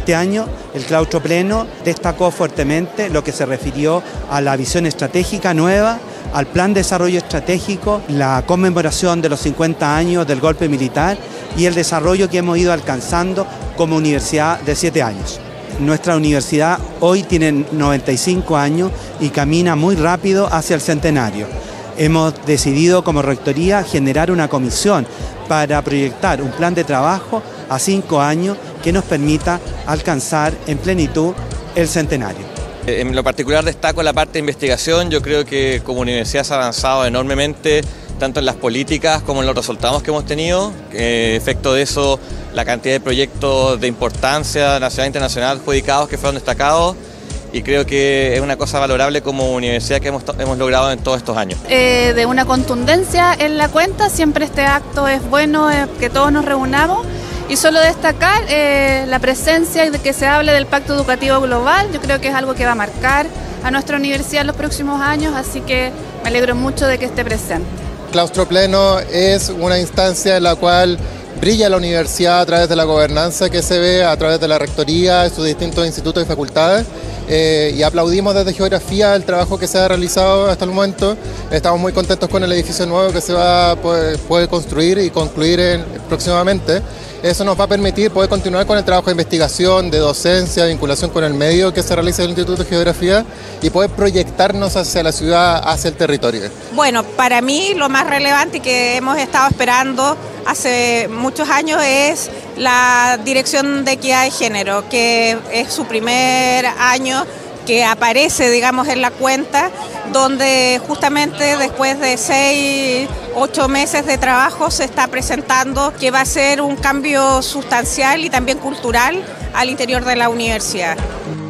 Este año el claustro pleno destacó fuertemente lo que se refirió a la visión estratégica nueva, al plan de desarrollo estratégico, la conmemoración de los 50 años del golpe militar y el desarrollo que hemos ido alcanzando como universidad de 7 años. Nuestra universidad hoy tiene 95 años y camina muy rápido hacia el centenario. Hemos decidido como rectoría generar una comisión para proyectar un plan de trabajo a 5 años que nos permita alcanzar en plenitud el centenario. En lo particular destaco la parte de investigación. Yo creo que como universidad se ha avanzado enormemente, tanto en las políticas como en los resultados que hemos tenido. Efecto de eso, la cantidad de proyectos de importancia nacional e internacional adjudicados que fueron destacados. Y creo que es una cosa valorable como universidad que hemos logrado en todos estos años. De una contundencia en la cuenta, siempre este acto es bueno, que todos nos reunamos. Y solo destacar la presencia y de que se hable del Pacto Educativo Global. Yo creo que es algo que va a marcar a nuestra universidad en los próximos años, así que me alegro mucho de que esté presente. Claustro Pleno es una instancia en la cual brilla la universidad a través de la gobernanza que se ve, a través de la rectoría, de sus distintos institutos y facultades. Y aplaudimos desde Geografía el trabajo que se ha realizado hasta el momento. Estamos muy contentos con el edificio nuevo que se va a poder construir y concluir próximamente. Eso nos va a permitir poder continuar con el trabajo de investigación, de docencia, de vinculación con el medio que se realiza en el Instituto de Geografía y poder proyectarnos hacia la ciudad, hacia el territorio. Bueno, para mí lo más relevante que hemos estado esperando hace muchos años es la Dirección de Equidad de Género, que es su primer año que aparece, digamos, en la cuenta, donde justamente después de 6, 8 meses de trabajo se está presentando que va a ser un cambio sustancial y también cultural al interior de la universidad.